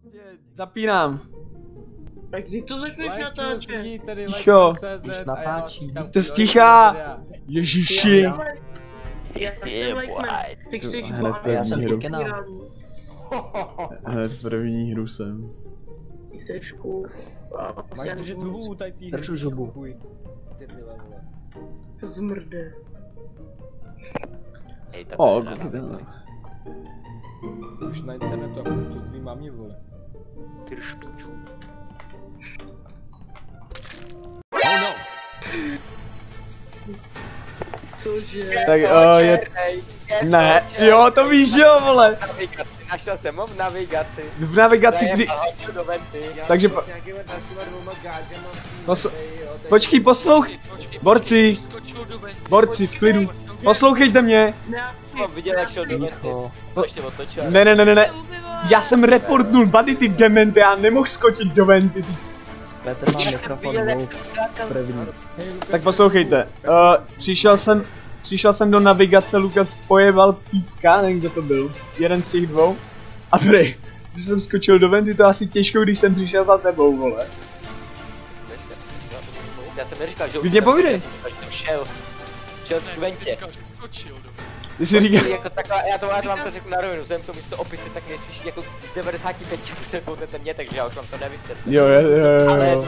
Zapínám. Tak kdy to začneš natáčet? Ticho. Už natáčí. To je stichá. Ježiši. Já jsem Lejkman. Ty chceš Hned Já jsem první hru. Ikenam. Hned první hru jsem. Ty chceš cool. Máš držet hubu tady tý hry. Držu žubu. Zmrde. O, kolik to. Už na internetu a to tvý mámě, vole. Ty špičů. Cože? Tak je... Ne, jo, to víš, jo, vole. Našel jsem ho v navigaci. V navigaci, kdy... Do venty. Takže... Počkej, poslouchej. Borci. Borci, v klidu. Poslouchejte mě. Viděl, jak šel do venty. Ještě otočil. Ne. Já jsem reportnul, bady ty demente, já nemohl skočit do venty. Petr má mikrofon dvou. První. Tak poslouchejte. Přišel jsem do navigace, Lukas pojebal týpka, nevím kdo to byl. Jeden z těch dvou. A prej, když jsem skočil do venty, to asi těžko, když jsem přišel za tebou, vole. Já jsem neříkal, že už Klidně povídej. Šel v ventě. Ty si říkal... Jako takhle, já vám to řeknu na rovinu, jsem to místo opice, tak nejspíš jako z 95% poutete mě, takže já už vám to nevysvětlím. Jo. Ale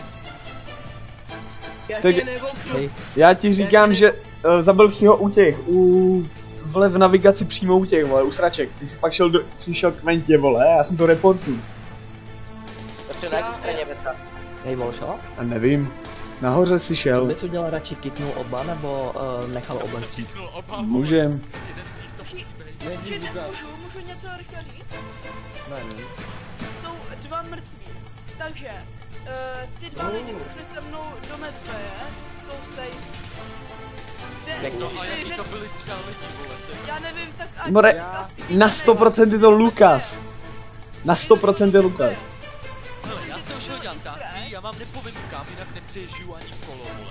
Tak, já ti říkám, že zabil si ho u těch, vole v navigaci přímo u těch, vole, u sraček. Ty jsi pak šel k ventě, vole, já jsem to reportu. Protože na jaké straně veta? Hej, Volšo? A nevím. Nahoře si Co šel. bys udělal radši, kitnul oba, nebo nechal oba chtít? Můžem. Můžu něco rychle říct? Ne. Jsou dva mrtví, takže ty dva lidi ušli se mnou do medveje, jsou safe. A jaký to byli třeba lidi, vole? Já nevím, tak ať... More, na 100% je to Lukas. Na 100% je Lukas. Hele, já jsem šel dělat tasky, já vám nepovím kam, jinak nepřežiju ani kolo, vole.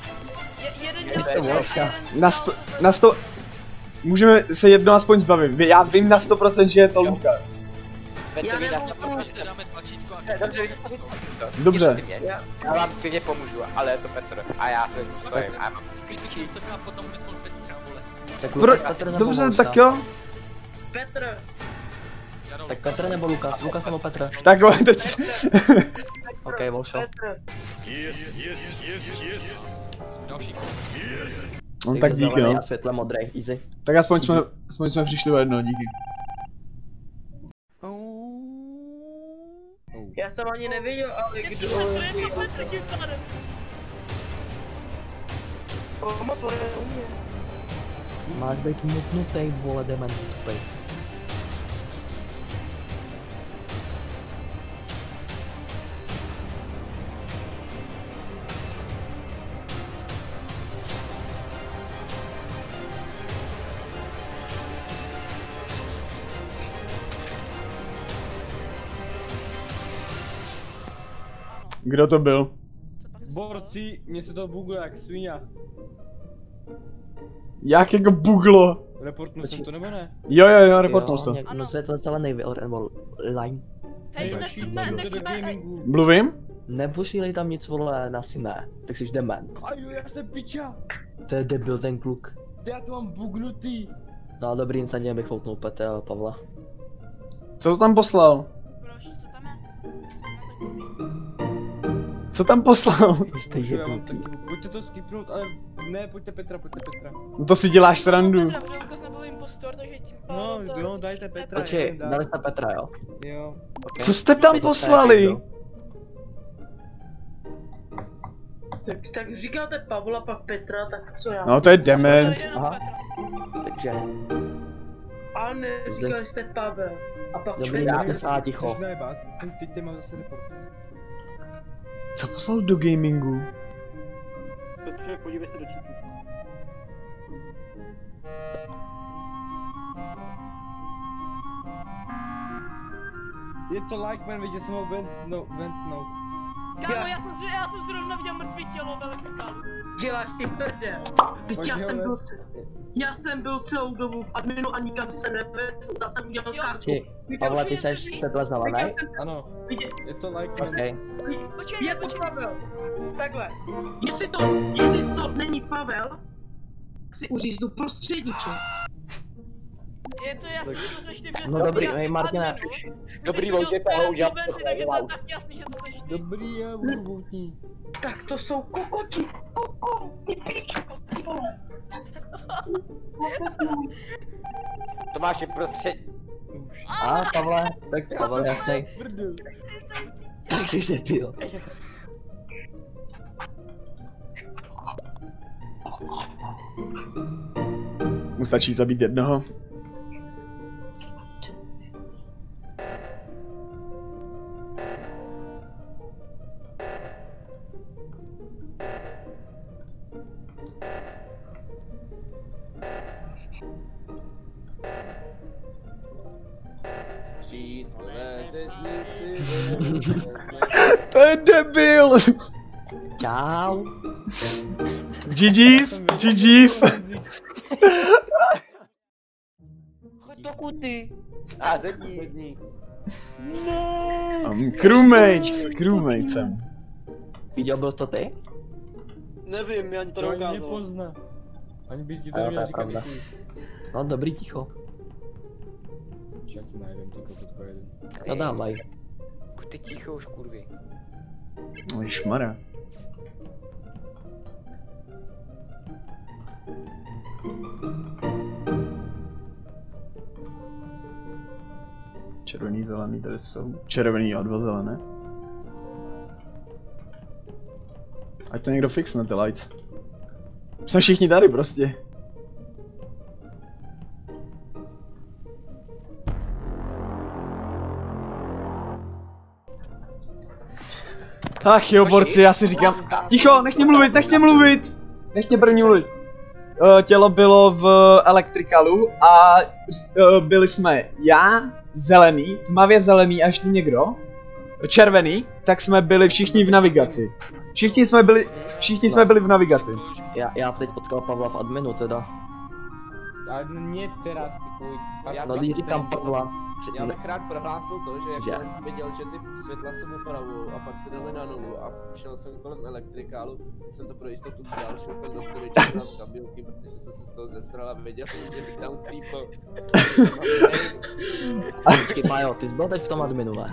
Jeden Na 100... Můžeme se jedno aspoň zbavit. Já vím na 100%, že je to Lukas. Vete mi na 100%, Že dáme tlačítko a... Dobře. Já vám klidně pomůžu, ale je to Petr. A já se stojím. Klidně to dá potom hned Petra, vole. Tak Lukas, Petr nebo Dobře, Volša? tak jo. Petr. Tak Petr nebo Lukas? Lukas nebo Petr? Tak jo, teď... OK, Volšo. Petr. Další kolo. No tak díky, no. A světle modrý, easy. Tak aspoň jsme přišli o jedno, díky. Já jsem ani nevěděl, ale kdo... Pamatuje u mě. Máš být mutnutej, vole, dement tupej. Kdo to byl? Borci, mě se to buglo jak svině. Jak jako buglo? Reportnul jsem to nebo ne? Jo, reportnul jsem. No světle zelený, nebo line. Hej, nechceme... Mluvím? Neposílej tam nic, vole, asi ne. Tak jsi dement. A jo, já jsem piča. To je debil ten kluk. Já to mám bugnutý. No dobrý, instantně bych foutnul Petra a Pavla. Co to tam poslal? Proč, co tam je? Co tam poslal? Jste Já mám jebnutý. takovou, pojďte to skipnout, ale ne, pojďte Petra. No to si děláš srandu. Petra, protože Lukas nebyl impostor, takže tím No, pádem to... jo, dajte Petra. Počkej, dali jste Petra, jo? Jo. Okay. Co jste tam poslali? Tak říkáte Pavla, pak Petra, tak co já? No to je dement. Aha. Takže, Ale neříkali jste Pavel. A pak dobrý, Petra. dáme se ticho. Chceš najebát? Teď mám zase report. Co poslal do gamingu? Petře, podívej se do chatu. Je to Likeman, viděl jsem ho ventnout. Kámo, já jsem zrovna viděl mrtvý tělo v elektrikálu. Děláš si prdel. Teď já jsem byl celou dobu v adminu a nikam se nevedl, tam jsem udělal kartu. Pavle, ty seš světla zelenej? Ano, je to like. Okay. Počkej, Je to Pavel. Takhle. Jestli to není Pavel, si uříznu prostředníček. Je to jasný, že to seš ty, že No dobrý, hej Martina. Dobrý, Vojtě, Pavel udělal to. Tak je to tak jasný, že to seš ty. Dobrý, já budu voutní. Tak to jsou kokoti. Kokoti, píčko, ty vole. Tomáš je prostřed... A Pavle, tak Pavel jasnej. Tak jsi se pil. Mu stačí zabít jednoho. To je debil! Čau. GG's, GG's. Choď do kuty. A zední. Crewmate jsem. Viděl byl to ty? Nevím, já ti to To ani neukázal. nepozná. Ani bys ti Jo, to to neměl je říkat pravda. děkuji. No dobrý, ticho. Já ti najdem, ty kokotko jeden. No dávaj. Ty ticho už, kurvy. Ježmarja. Červený, zelený, tady jsou. Červený a 2 zelené. Ať to někdo fixne, ty lights. Jsme všichni tady prostě. Ach jo, borci, já si říkám. Ticho, nech mě mluvit, nech mě mluvit! Nech mě první mluvit. Tělo bylo v elektrikalu a byli jsme já, zelený, tmavě zelený a ještě někdo, červený, tak jsme byli všichni v navigaci. Všichni jsme byli v navigaci. Já teď potkal Pavla v adminu teda. A mě teraz, ty chuj. No když říkám Pavla. Já bych rád prohlásil to, že Cože? jakmile jsem viděl, že ty světla se opravujou a pak se dali na nulu a šel jsem kolem elektrikálu, tak jsem to pro jistotu vzal, šel jsem do storage na kabelky, protože jsem se z toho zesral a věděl jsem, že bych tam cípl. Počkej, Pajo, ty jsi byl teď v tom adminu, ne?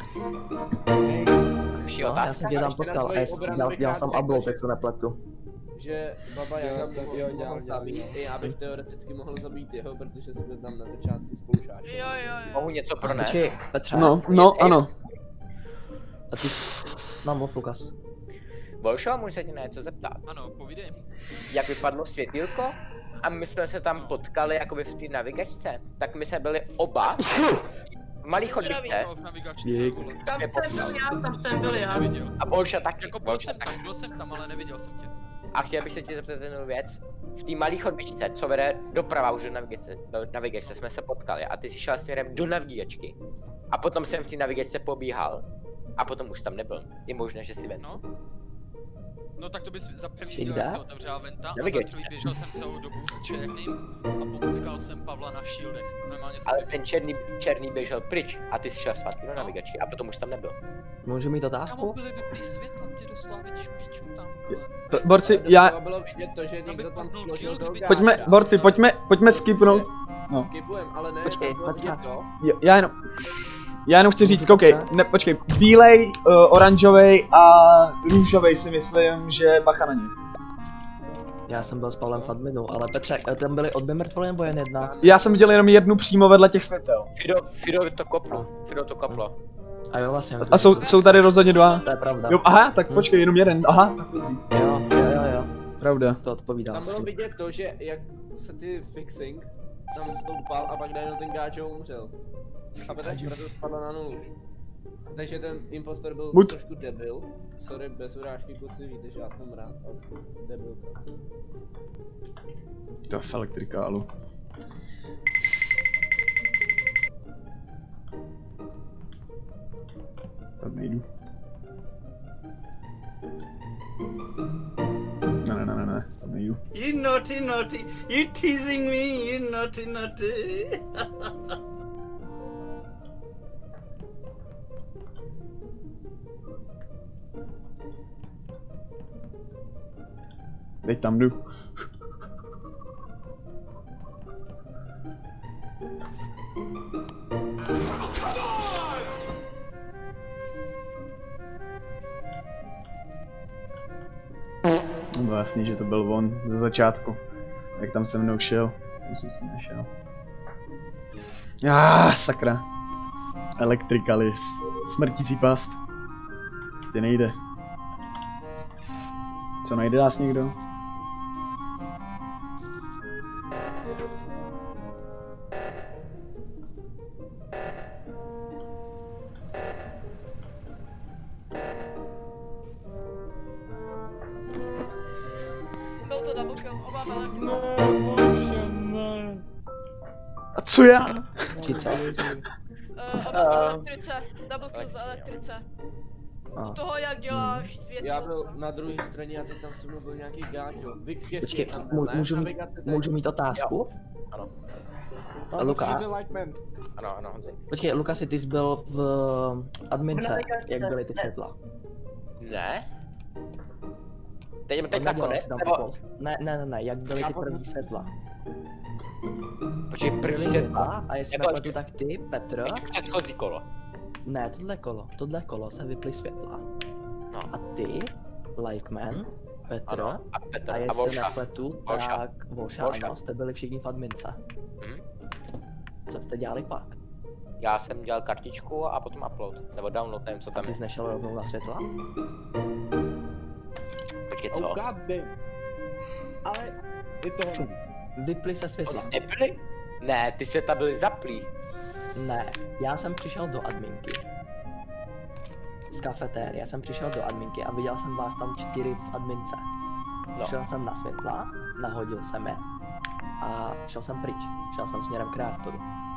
Další No, já otázka. jsem tě tam potkal, dělal jsem upload, tak se nepletu. Že Baba Jo, Jaga jsem- by jo, mohl dělal, zabít, i já bych teoreticky mohl zabít jeho, protože jsme tam na začátku spolušáči. Jo. Mohu něco pronést? Počkej, Petře. No, ano. A ty jsi... No, mluv, Lukas. Bolšo, můžu se tě na něco zeptat? Ano, povídej. Jak vypadlo světýlko? A my jsme se tam potkali jakoby v té navigačce, tak my jsme byli oba v malý chodbičce V navigačce, Dík. vole. Tam jsem byl já. Neviděl. a Bolša taky. Jako Bolša taky. byl jsem tam, ale neviděl jsem tě. A chtěl bych se tě zeptat jednu věc. V té malé chodbičce, co vede doprava už do navigačce, jsme se potkali a ty jsi šel směrem do navigačky. A potom jsem v té navigačce pobíhal a potom už tam nebyl. Je možné, že si ven. No. No tak to bys za první Jsi viděl, kde? jak se otevřela venta a za Navigačka. druhý běžel jsem celou dobu s černým a potkal jsem Pavla na shieldech. Normálně jsem Ale neviděl. ten černý běžel pryč a ty jsi šel zpátky do navigačky a potom už tam nebyl. Můžu mít Kamo otázku? byly vypný světla, ty doslova vidíš píču tam, vole. Borci, Ale já... doslova bylo vidět to, že To by někdo tam padnul složil kill, toho kdyby- Pojďme, gáča. borci, pojďme skipnout. No. Skipujem, ale ne, Počkej, tam bylo počkej. vidět to, Já jenom chci říct, koukej, ne, počkej, bílej, oranžovej a růžovej si myslím, že bacha na ně. Já jsem byl s Pavlem v adminu, ale Petře, tam byly obě mrtvoly nebo jen jedna? Já jsem viděl jenom jednu přímo vedle těch světel. Fido to koplo. Fido to koplo. A jo, vlastně. A jsou tady rozhodně dva. To je pravda. Jo, aha, tak počkej, jenom jeden, aha, tak dobrý. Jo. Pravda. To odpovídá tam bylo asi. vidět to, že jak se ty fixing tam stoupal a pak najednou ten gáčo umřel. A tak proto spadla na nulu. Takže ten impostor byl Mut. trošku debil. Sorry, bez urážky kluci, víte, že já jsem rád, ale debil. To je v elektrikálu. Tak nejdu. You naughty, naughty. You teasing me, you naughty, naughty. Teď tam jdu. No bylo jasný, že to byl on ze začátku. Jak tam se mnou šel. Tam jsem se nešel. Sakra. Electricalis. Smrtící past. Ty nejde. Co, najde nás někdo? Byl to double kill, oba v elektrice. A co já? Či co? Oba v elektrice, double kill v elektrice. U toho, jak děláš světlo. Já byl na druhé straně a teď tam se mnou byl nějaký gáčo. Počkej, můžu mít otázku? Ano. Lukáš? Ano, ano, Honzi. Počkej, Lukasi, ty jsi byl v admince, jak byly ty světla? Ne? Teď nakonec, nebo... Ne, jak byly ty první světla? Počkej, první světla? A jestli Jako nepletu, tak ty, Petr? Předchozí kolo. Ne, tohle kolo se vyply světla. No. A ty, Likeman, Petr, Ano, a Petr, a a jestli Volša. nepletu, Volša. tak Volša, Volša. ano, jste byli všichni v admince. Co jste dělali pak? Já jsem dělal kartičku a potom upload, nebo download, nevím co tam Ty je. jsi nešel rovnou na světla? Počkej, co? Oh god damn. Ale je to Honzi. Vyply se světla. Nebyly? Ne, ty světla byly zaplý. Ne, já jsem přišel do adminky. Z kafetérie jsem přišel do adminky a viděl jsem vás tam 4 v admince. No. Šel jsem na světla, nahodil jsem je a šel jsem pryč. Šel jsem směrem k reaktoru.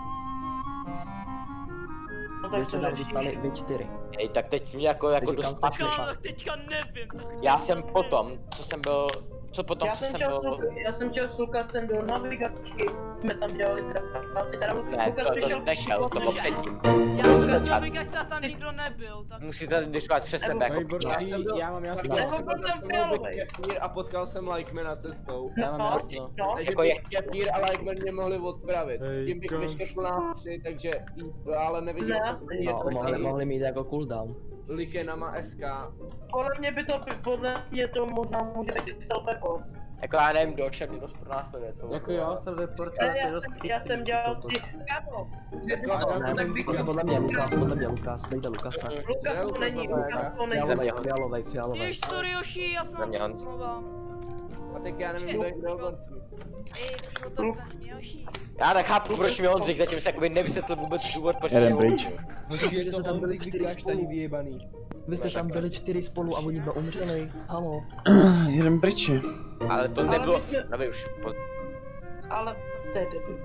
Vy jste tam zůstali vy 4. Hej, tak teď mě jako Takže dost kam jste Tak teďka nevím. Já jsem potom, co jsem byl, co potom, Já co jsem jsem byl... šel s Lukasem do navigačky, jsme tam dělali Ne, to nešel, to bylo předtím. Já jsem začátku. na navigaci a tam nikdo nebyl, tak... Musíte diskutovat přes sebe, jako Já mám jasno. Já jsem byl tam fialovej. A potkal jsem Likemana cestou. Já mám jasno. No, Takže Jako je- Kefír a Likeman mě mohli odpravit. Tím bych vyškrtl nás 3, takže ale neviděl Ne, jsem No, mohli mít jako cooldown. Likenama SK. podle mě to možná může být self-report. Jako já nevím, kdo však mě dost pronásleduje, co? Jako jo, self-report, Já jsem dělal ty... Kámo, Podle mě Lukas, dejte Lukase. Lukas to není, Lukas to není. Fialovej. Jež, sorry Joši, já jsem Za mě na Honzi. to omlouvám. A tak já nevím, kdo je kdo konci. Ej, šlo to tak, Joši. Já nechápu, proč mi Honzik zatím se jakoby nevysvětlil vůbec důvod, proč Jeden mě pryč. Vy jste tam byli 4 spolu. vyjebaný. Vy jste tam byli 4 spolu a oni dva umřeli. Halo. Jeden pryč. Ale to nebylo, no vy už, Ale to je debil.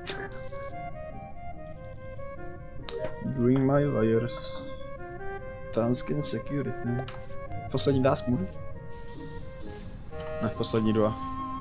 Doing my wires. Task and security. Poslední task můžu? Ne, poslední 2.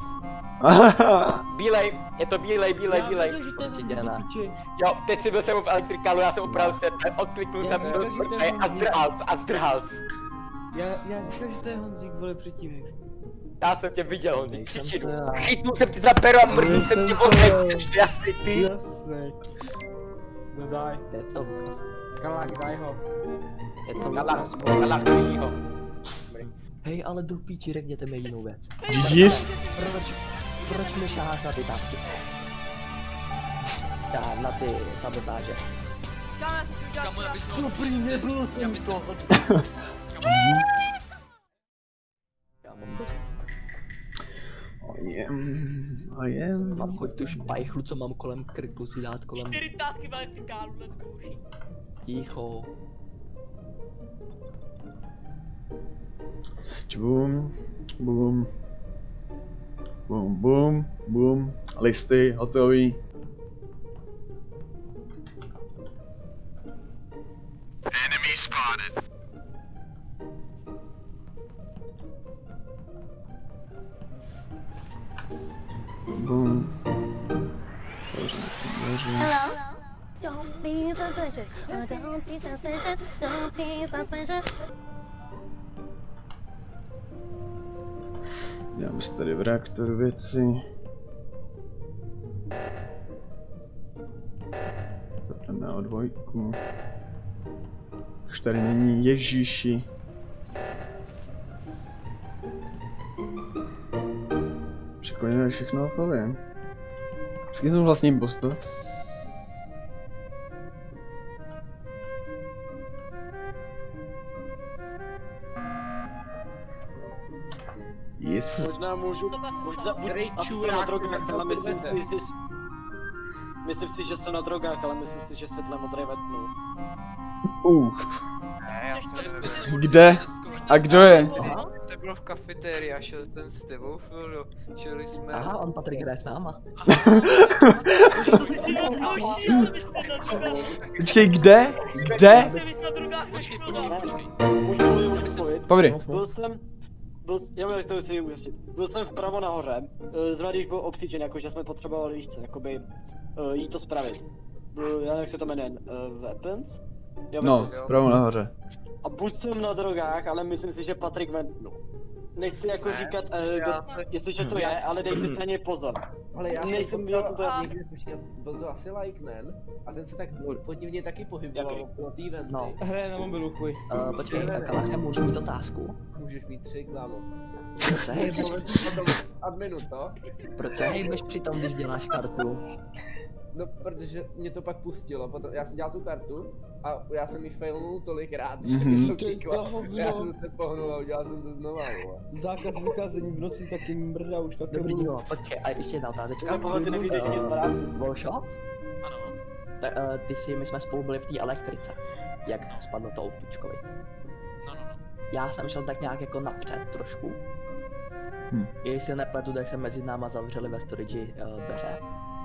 bílej, je to bílej. Určitě ne. Jo, teď si byl jsem v elektrikálu, já jsem opravil se, odkliknul jsem, byl mrtvej a zdrhal. Já říkal, že to je Honzík, vole, předtím už. Já jsem tě viděl, Honzik, Nejsem příčinu. to já. Chytnul jsem ti za pero a mrknul jsem tě odkud, jsi jasný ty. Jasně. No daj. Je to Lukas. Kalák, daj ho. Je to Kalák, Lukas. kalák, ho. Hej, ale do píči, řekněte mi jinou věc. GG's? Proč mi šáháš na ty tasky? Na ty sabotáže. Kámo, já jsem ti udělal Kamu, já bys krásný. Dobrý, nebyl jsem to. Já mám dost. I am. Mám choď tu špajchlu, co mám kolem krku, si dát kolem 4 tásky v elektrikálu, let's go, Joši. ticho. Boom, boom. Boom, boom, boom. Listy, hotový. Enemy spotted. Dělám si tady v reaktoru věci. Zapneme O2. Už tady není, ježíši. Překvapíme všechno povím. Vždycky jsem vlastně impostor. Yes. Možná můžu, možná buď na drogách, ale myslím si, že jsem na drogách, ale myslím si, že světle modré vednou. Kde? A kdo je? To bylo v kafetérii a šel ten s tebou, Fildo. Šeli jsme... Aha, on Patrik hraje s náma. Počkej, kde? Kde? Počkej. Můžu mluvit? Povědej. Já to si ujasnit. Byl jsem vpravo nahoře, zrovna když byl oxygen, jakože jsme potřebovali víš co, jakoby jít to spravit. Já nevím, jak se to jmenuje, weapons? No, vpravo nahoře. A buď jsem na drogách, ale myslím si, že Patrik ventnul. Nechci jako říkat, jestliže to je, ale dejte si na něj pozor. Ale já jsem to jasný. Byl to asi Likeman a ten se tak podivně taky pohyboval okolo té venty. No. Hraje na mobilu, chuj. Počkej, Kalache, můžu mít otázku? Můžeš mít 3, kámo. Proč se hejbeš adminu, to? Proč se hejbeš při tom, když děláš kartu? No, protože mě to pak pustilo, potom já jsem dělal tu kartu a já jsem ji failnul tolikrát, že mi to kliklo. Já jsem se pohnul a udělal jsem to znova, vole. Zákaz vycházení v noci taky mrdá už taky. Dobrý dílo, počkej, a ještě jedna otázečka. Ty nevídeš nic baráku. Volshop? Ano. My jsme spolu byli v té elektrice. Jak spadlo to autučkovi. No. Já jsem šel tak nějak jako napřed trošku. Jestli nepletu, tak se mezi náma zavřeli ve storage dveře.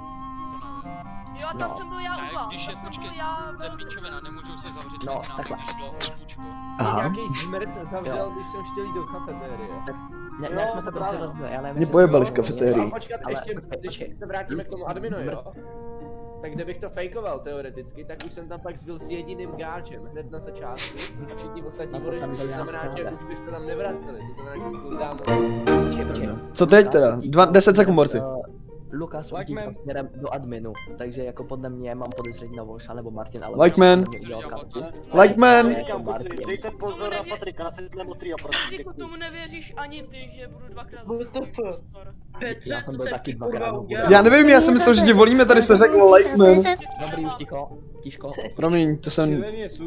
Jo, tam jsem byl já u vás. Když je, počkej, to je píčovina, nemůžou se zavřít No, mezi námi, takhle. když bylo autučko. Nějaký smrt zavřel, když jsem chtěl jít do kafetérie. Ne, jsme to prostě rozbili, já nevím. Mě pojebali v kafetérii. A počkat, ještě, když se vrátíme k tomu adminu, jo? Tak kdybych to fejkoval teoreticky, tak už jsem tam pak zbyl s jediným gáčem, hned na začátku. A všichni ostatní vody, to znamená, že už byste tam nevraceli, to znamená, že už byl dávno. Co teď teda? 10 sekund, borci. Lukas utíkal směrem do adminu, takže jako podle mě mám podezření na Volša nebo Martin, ale Likeman! Likeman! Říkám, kluci, dejte pozor na Patrika, na světle modrý a prosím. Patrik, tomu nevěříš ani ty, že budu dvakrát Já jsem byl taky dvakrát. Já nevím, já jsem myslel, že tě volíme, tady se řekl Likeman. Dobrý, už ticho, tiško. Promiň, to jsem...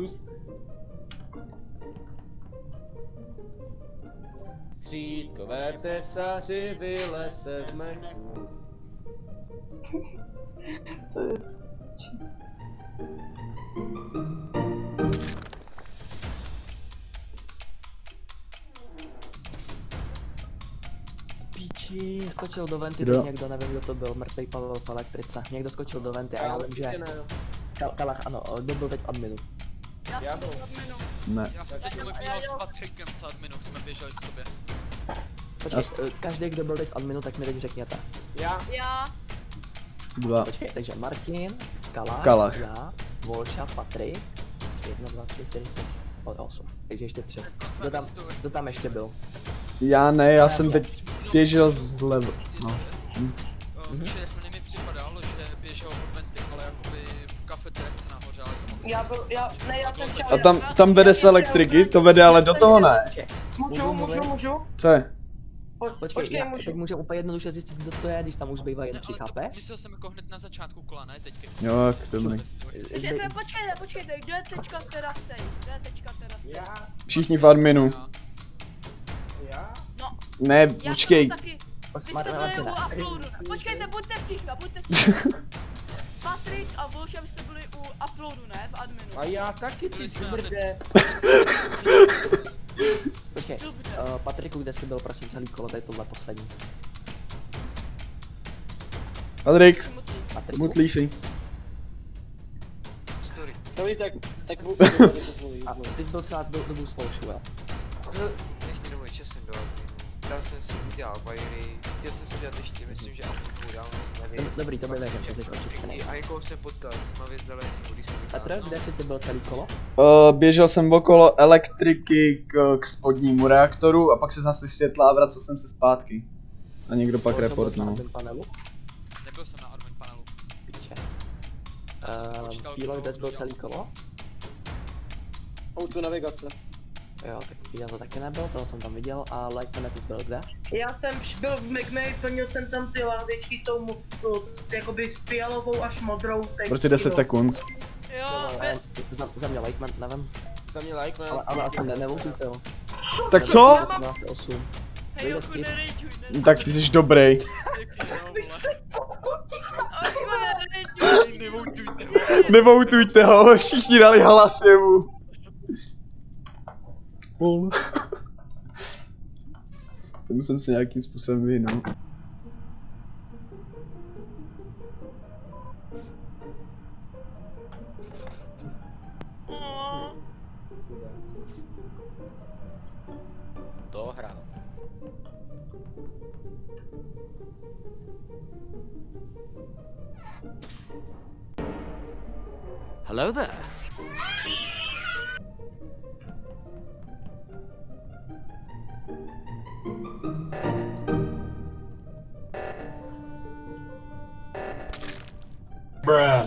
Střídkové tesaři, vylezte z mechu. Píči, skočil do venty, teď někdo, nevím kdo to byl, mrtvej Pavel v elektrice. Někdo skočil do venty a já vím, že... Kalach, ano, kdo byl teď v adminu? Já jsem byl v adminu. Ne. Já jsem teď běhal s Patrikem s adminu, jsme běželi k sobě. Počkej, každý, kdo byl teď v adminu, tak mi teď řekněte. Já. 2. Počkej, takže Martin, Kalach. já, Volša, Patrik, 1, 2, 3, 4, 5, 8, takže ještě 3. Kdo tam ještě byl? Já ne, já jsem teď běžel zleva. No. Červený mi připadalo, že běžel od venty, ale jakoby v kafetérce nahoře, ale to Já jsem chtěl... A tam vede se elektriky, to vede ale do toho ne. Můžu? Co je? Počkej, já teď můžem úplně jednoduše zjistit, kdo to je, když tam už bývá jen 3, chápeš? Myslel jsem jako hned na začátku kola, ne teďka. Jo, dobrý. Počkejte, kdo je teďka teda safe? Kdo je teďka teda safe? Všichni v adminu. No. Ne, počkej. Vy jste byli u uploadu. Počkejte, buďte sticha. Patrik a Volša, vy jste byli u uploadu, ne? V adminu. A já taky, ty smrde. Počkej, Patriku, kde jsi byl, prosím, celý kolo, tady tohle poslední. Patrik, mutlí si. Dobrý, tak budu A ty jsi byl celá dobu s Volšou, jo? Nechci domů časem do adminu. já jsem si udělal bajery, chtěl jsem si udělat ještě, myslím, že asi udělal, nevím. Dobrý, to by věděl, že jsi očištěný. A někoho jsem potkal, Tmavě zelený, když jsem Petr, kde jsi ty byl celý kolo? Běžel jsem okolo elektriky k spodnímu reaktoru a pak se zase světla a vracel jsem se zpátky. A někdo pak reportnul. Nebyl jsem na admin panelu. Piče. Fílo, kde jsi byl celý kolo? Auto navigace. Jo, tak já to taky nebyl, toho jsem tam viděl, a Lightman ty byl kde? Já jsem byl v McMay, plnil jsem tam ty lahvičky tou jakoby fialovou až modrou. Prostě 10 sekund. Jo, Za mě Lightman, nevím. Za mě Lightman. Ale asi nevoukujte jo. Tak co? 8. hej, Joku, nerejďuj, Tak ty jsi dobrý. Nevoutujte ho, všichni dali hlas jemu. Tomu jsem se nějakým způsobem vyhnul. To hrál. Hello there. Bruh.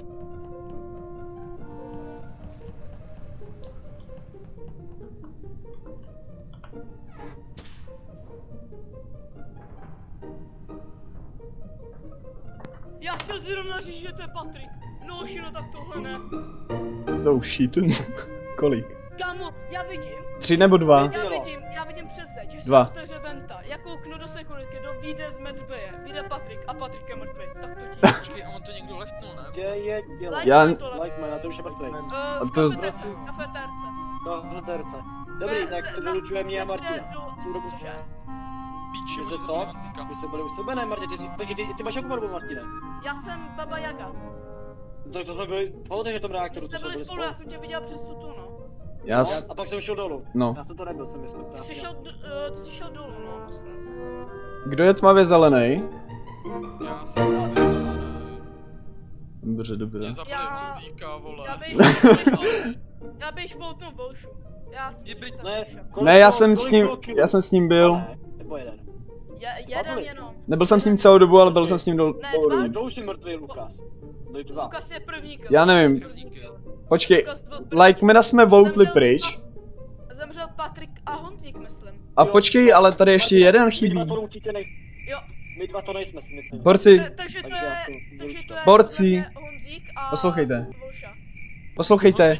Já chtěl zrovna říct, že to je Patrik. No šino, tak tohle ne. No shit. Kolik? Kámo, já vidím. 3 nebo 2? Já vidím přesně, že se 2. otevře venta. Já kouknu do sekundy, do vyjde z medbeje. Vyjde Patrik a Patrik je mrtvý. Tak to ti. Počkej, a on to někdo leftnul, ne? Já... Lightman, já to už je mrtvý. V kafetérce. Kafetérce. Dobrý, tak to vylučuje mě a Martina. Cože? Píči, Ty jsi to? My jsme byli u sebe, ne Martin, ty máš jakou barvu, Martine? Já jsem Baba Jaga. Tak to jsme byli, pamatuješ v tom reaktoru, Jste byli spolu, já jsem tě viděl přes tu, no. Já a pak jsem šel dolů. No. Já jsem to nebyl, jsem myslel. Ty jsi šel dolů, no, myslím. Kdo je tmavě zelený? Já jsem tmavě zelený. Dobře, dobře. Mě zabili Honzíka, vole. Já bych voutnul Volšu. Já jsem si Ne, já jsem s ním byl. Nebo jeden. Jeden jenom. Nebyl jsem s ním celou dobu, ale byl jsem s ním dolů. Ne, kdo už je mrtvý, Lukas? Lukas je první kill. Já nevím. Počkej, Lightmana jsme voutli pryč. Zemřel Patrik a Honzík, myslím. A počkej, ale tady ještě jeden chybí. Jo. My dva to nejsme, si myslím. Borci. Takže to je Borci. Honzík a poslouchejte. Volša. Poslouchejte.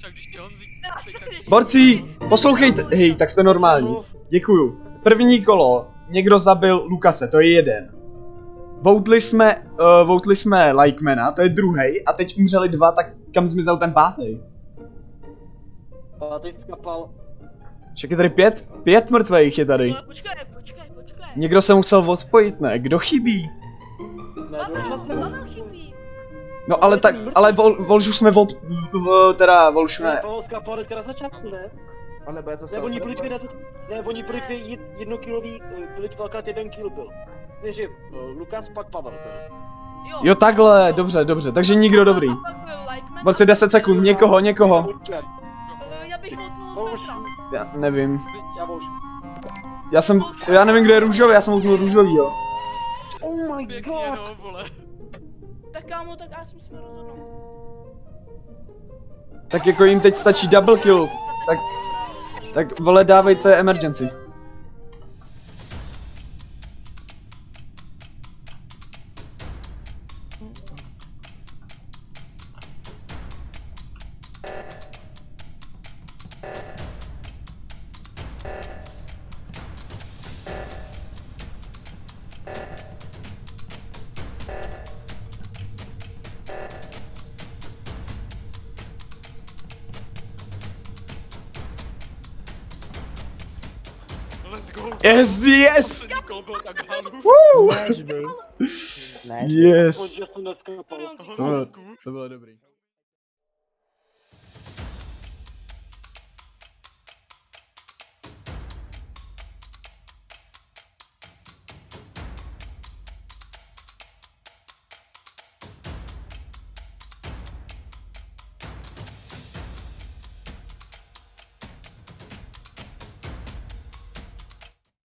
Borci, poslouchejte. Hej, tak jste normální. Děkuju. První kolo. Někdo zabil Lukase, to je jeden. Voutli jsme Lightmana, to je druhý. A teď umřeli 2, tak kam zmizel ten pátý? Pátý skapal. Však je tady 5? 5 mrtvejch je tady. Počkej. Někdo se musel odpojit, ne? Kdo chybí? Pavel chybí. No ale tak, ale Volžu jsme Volžu ne. Pavel skapal hnedka na začátku, ne? Ne, oni byli dvě na začátku. Ne, oni byli dvě jednokilový, byli dvakrát jeden kill byl. Takže Lukas, pak Pavel byl. Jo takhle, dobře, takže nikdo dobrý. Borci 10 sekund, někoho. Já bych voutnul Petra. Já nevím. Já Volžu. Já nevím, kdo je růžový, já jsem voutnul růžovýho. Oh my god! Tak kámo, tak já si musím rozhodnout. Tak jako jim teď stačí double kill. Tak vole, dávejte emergency. Yes! Woo! Yes! To To bylo dobrý.